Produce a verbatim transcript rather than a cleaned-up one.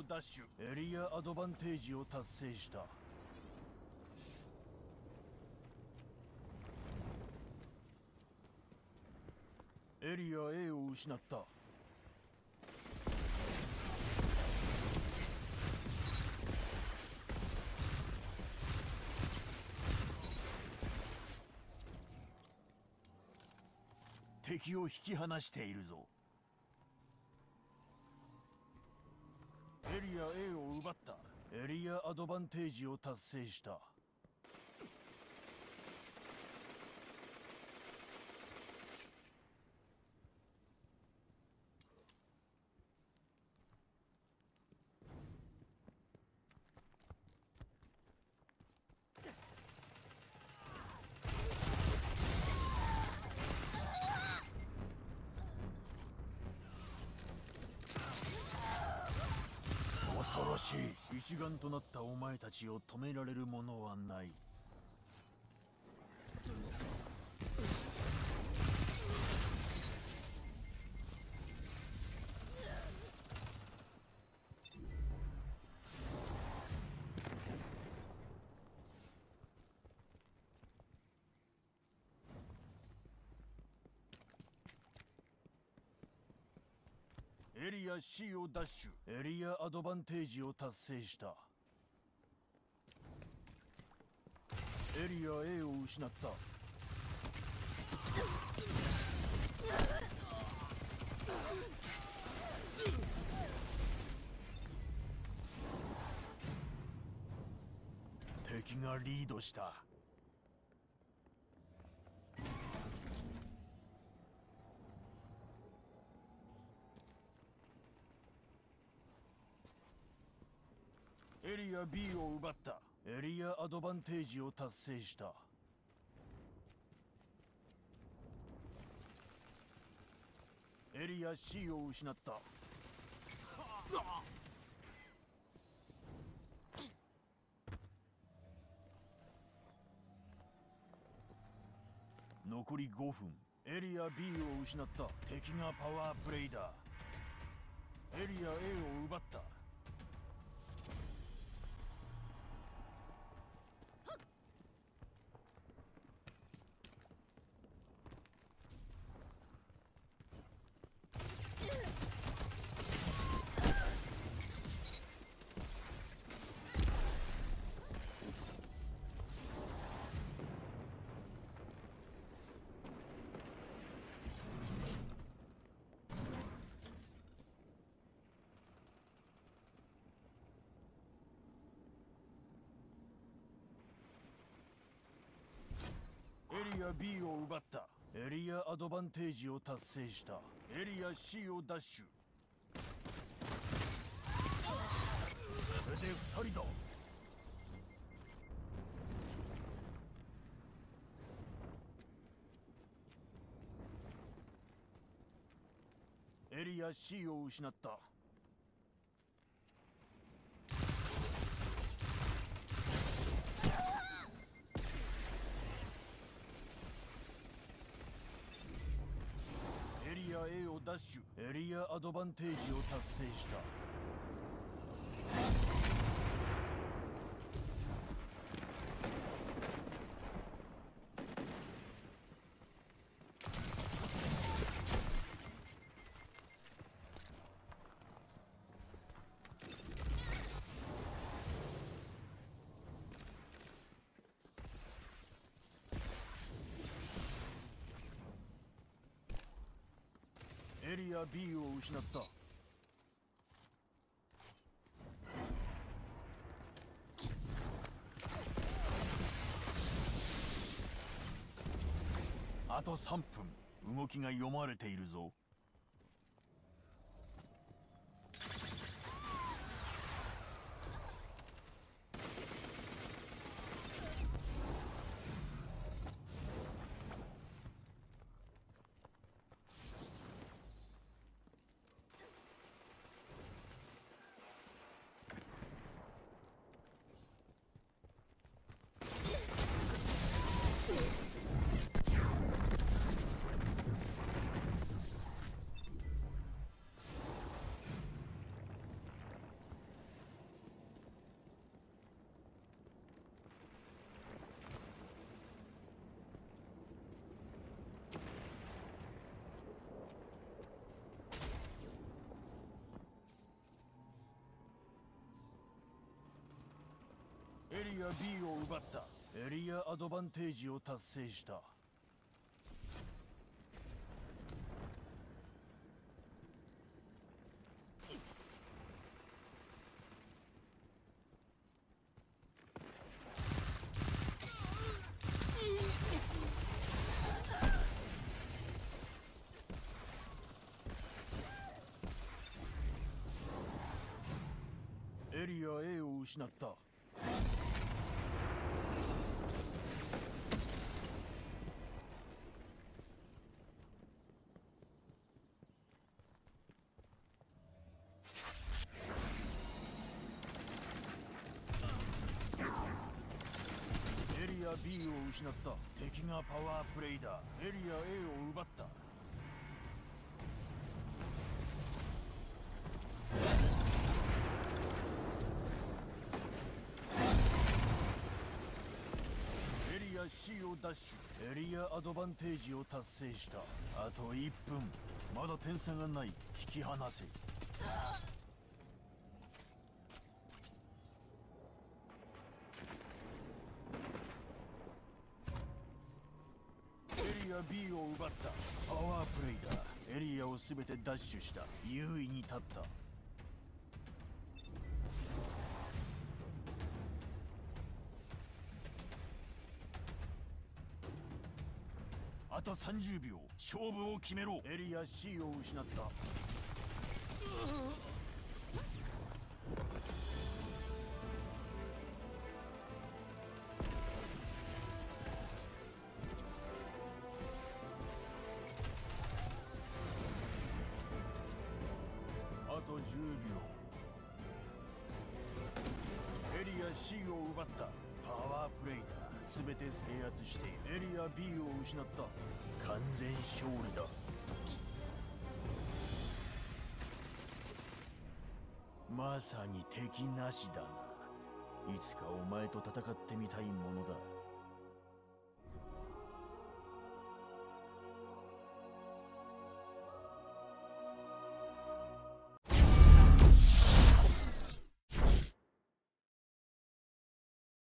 奪取。エリアアドバンテージを達成した。エリア A を失った。敵を引き離しているぞ。エリア A を奪った。エリアアドバンテージを達成した。恐ろしい。一丸となったお前たちを止められるものはない。エリア C を奪取。エリアアドバンテージを達成した。エリア A を失った。敵がリードした。エリア B を奪った。エリアアドバンテージを達成した。エリア C を失った。残りごふん。エリア B を失った。敵がパワープレイだ。エリア A を奪った。エリア B を奪った。エリアアドバンテージを達成した。エリア C を奪取。これでふたりだ。エリア C を失った。エリア A を奪取。エリアアドバンテージを達成した。エリア B を失った。あとさんぷん。動きが読まれているぞ。 リア B を奪った。エリアアドバンテージを達成した。エリア A を失った。エリア B を失った。敵がパワープレイだ。エリア A を奪った。エリア C をダッシュ。エリアアドバンテージを達成した。あといっぷん。まだ点差がない。引き離せ。エリア B を奪った。パワープレイだ。エリアを全てダッシュした。優位に立った。あとさんじゅうびょう。勝負を決めろ。エリア C を失った。あとじゅうびょう。エリア C を奪った。パワープレイだ。全て制圧してエリア B を失った。完全勝利だ。まさに敵なしだな。いつかお前と戦ってみたいものだ。